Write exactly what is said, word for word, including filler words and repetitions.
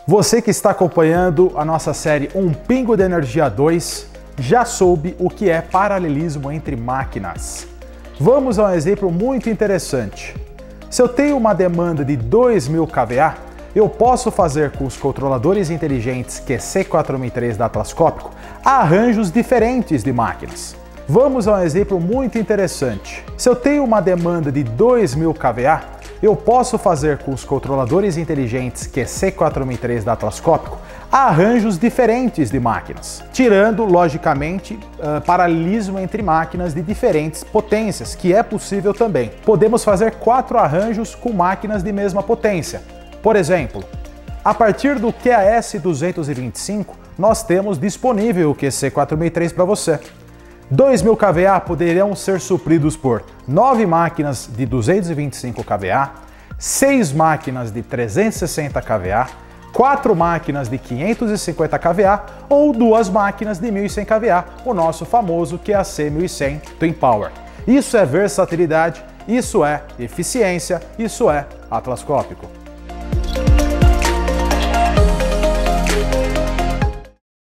Você que está acompanhando a nossa série Um Pingo de Energia dois já soube o que é paralelismo entre máquinas. Vamos a um exemplo muito interessante. Se eu tenho uma demanda de dois mil kVA, eu posso fazer com os controladores inteligentes Q C quatro mil e três da Atlascópico arranjos diferentes de máquinas. Vamos a um exemplo muito interessante. Se eu tenho uma demanda de dois mil kVA, eu posso fazer com os controladores inteligentes Q C quatro mil e três da Atlascópico arranjos diferentes de máquinas, tirando, logicamente, uh, paralelismo entre máquinas de diferentes potências, que é possível também. Podemos fazer quatro arranjos com máquinas de mesma potência. Por exemplo, a partir do Q A S duzentos e vinte e cinco, nós temos disponível o Q C quatro mil e três para você. dois mil kVA poderão ser supridos por nove máquinas de duzentos e vinte e cinco kVA, seis máquinas de trezentos e sessenta kVA, quatro máquinas de quinhentos e cinquenta kVA ou duas máquinas de mil e cem kVA, o nosso famoso Q A C mil e cem Twin Power. Isso é versatilidade, isso é eficiência, isso é atlascópico.